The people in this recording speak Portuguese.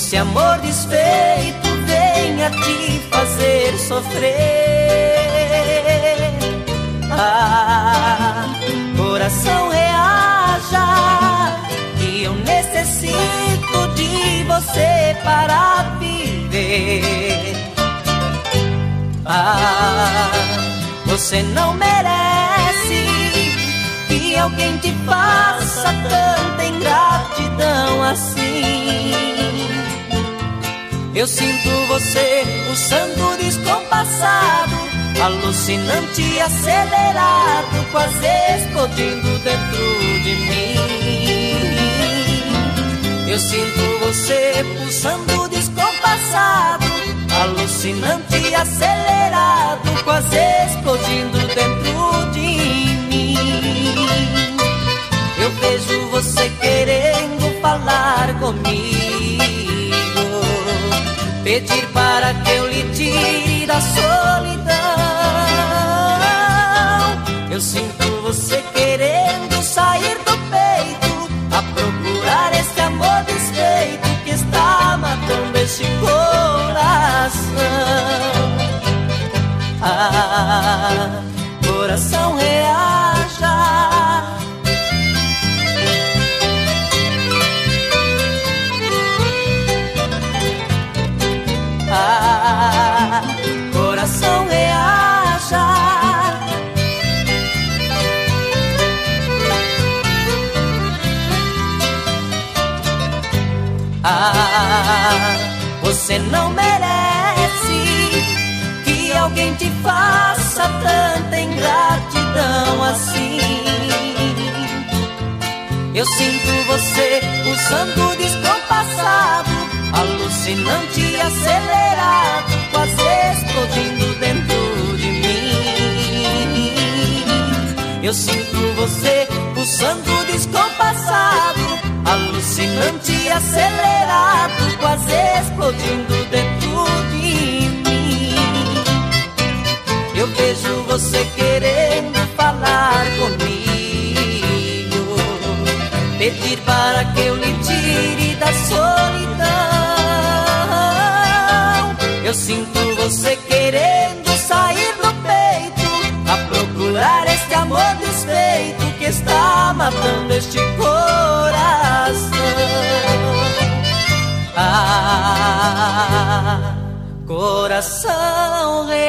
esse amor desfeito venha te fazer sofrer. Ah, coração, reaja, que eu necessito de você para viver. Ah, você não merece que alguém te faça tanta ingratidão assim. Eu sinto você pulsando descompassado, alucinante e acelerado, quase explodindo dentro de mim. Eu sinto você pulsando descompassado, alucinante e acelerado, quase explodindo dentro de mim. Eu vejo você querendo falar comigo, pedir para que eu lhe tire da solidão. Eu sinto você querendo sair do peito, a procurar este amor desfeito que está matando este coração. Ah, coração, reaja. Ah, coração, reaja. Ah, você não merece que alguém te faça tanta ingratidão assim. Eu sinto você pulsando descompassado, alucinante e acelerado, quase explodindo dentro de mim. Eu sinto você pulsando descompassado, alucinante e acelerado, quase explodindo dentro de mim. Eu vejo você querendo falar comigo, pedir para que eu lhe tire da solidão. Eu sinto você querendo sair do peito, a procurar este amor desfeito que está matando este coração. Ah, coração real.